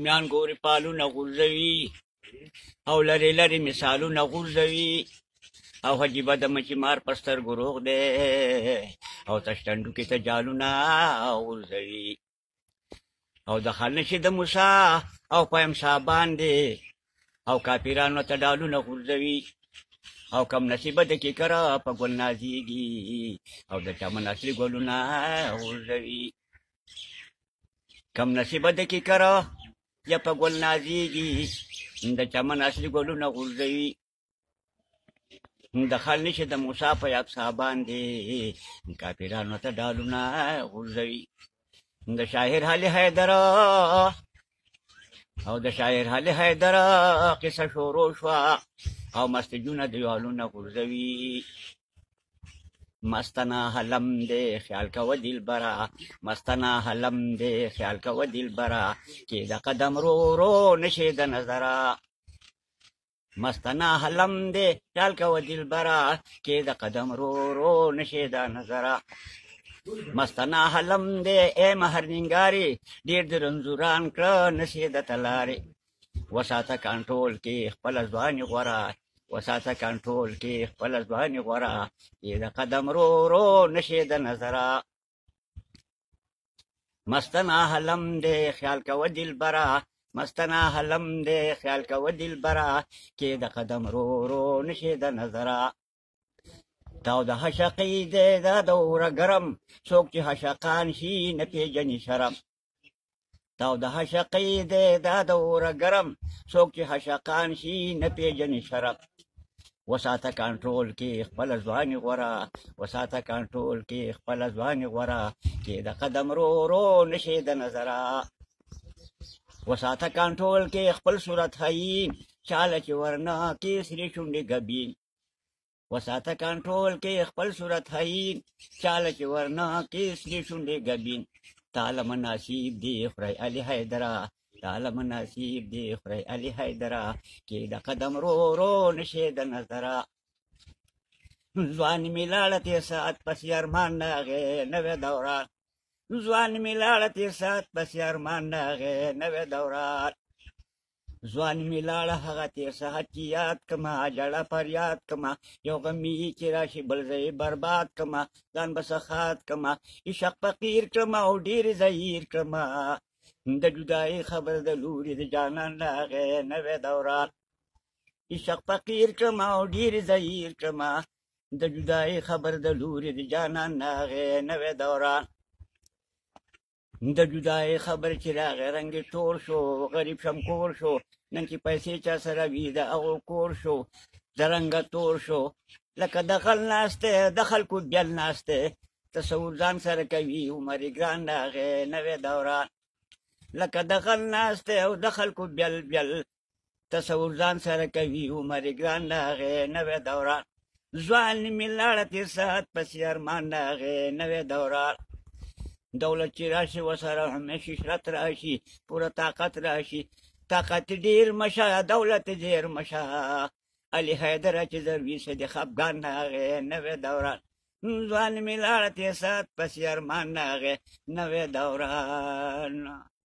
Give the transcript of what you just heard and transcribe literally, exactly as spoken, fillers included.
میان ګوري پالونه غورځوي او لرې لرې مثالونه غورځوي او عجیبه د مچي مار په سترګو روغ دی او تش ټنډوکې ته جالونه غورځوي او دخل نشي د موسی او په امسا باندې او کافرانو ته ډالونه غورځوي او کم نصیبه د کیکره په ګل نازیږي او د چمن اصلي ګلونه غورځوي کم نصیبه د کیکره یا په ګل نازیږي د چمن اصلي ګلونه غورځوي دخل نشي د موسی په امسا باندې کافرانو ته ډالونه غورځوي د شاعر علي حیدر او د شاعر علي حیدر قصه شروع شوه او مستجونه دیوالونه غورځوي مستنا حلم دې خیال کوه دلبره مستنا حلم دې خیال کوه دلبره کې د قدم رو رو نشي د نظره مستنا حلم دې خیال کوه دلبره کې د قدم رو رو نشي د نظره مستنا حلم دې اے مهر ننګاري ډېر د رنځوران کړه نشي د تلارې وساته کنټرول کې خپل ځواني غوره وساته کنټرول کې خپل ځواني غوره کې د قدم رو رو نشي د نظره مستنا حلم دې خیال کوه دلبره مستنا حلم دې خیال کوه دلبره کې د قدم رو رو نشي د نظره تاو د حشقې دې دا دوره ګرم څوک چې حشقان شي نه پېژني شرم تاو د حشقې دې دا دوره ګرم څوک چې حشقان شي نه پېژني شرم وساته کنټرول کې خپل ځواني غوره وساته کنټرول کې خپل ځواني غوره کې د قدم رو رو نشي د نظره وساته کنټرول کې خپل صورت هین چاله چې ورنه کې سرې شونډې ګبین وساته کنټرول کې خپل صورت هین چاله چې ورنه کې سرې شونډې ګبین تعالی مناسب دی خدای علي حیدره تعالی مناسب دی خدای علي حیدره کې د قدم رو رو نشي د نظره ځواني مې لاړه تېر ساعت پسې ارمان ناغې نوې دوران ځواني مې لاړه تېر ساعت پسې ارمان ناغې نوې دوران ځواني مې لاړه هغه تېر ساعت چې یاد کړمه جړه فریاد کړمه یو غمي چې راشي بل ځای برباد کړمه ځان به سخات کړمه عشق فقیر کړمه او ډېر زهیر کړمه د جدایي خبر د لوري د جانان راغی نوې دوران عشق فقیر کړمه او ډېر زهیر کړمه د جدایي خبر د لوري د جانان راغی نوې دوران د جدایي خبر چې راغی رنګ تور شو غریب شم کور شو نن چې پیسې چا سره وي د هغو کور شو د رنګه تور شو لکه دخل ناستی د خلکو بیل ناستی تصور ځان سره کوي عمر ګران راغی نوې دوران لکه دخل ناستی او د خلکو بیل بیل تصور ځان سره کوي عمر ګران راغی نوې دوران ځوان مې لاړه تېر ساعت پسې ارمان راغی نوې دوران دولت چې راشي ورسره همیشه شرط راشي پوره طاقت راشي طاقت ډېر مشه دولت ډېر مشه علي حیدره چې ضروي څه د خفګان راغی نوې دوران ځوان مې لاړه تېر ساعت پسې ارمان راغی نوې دوران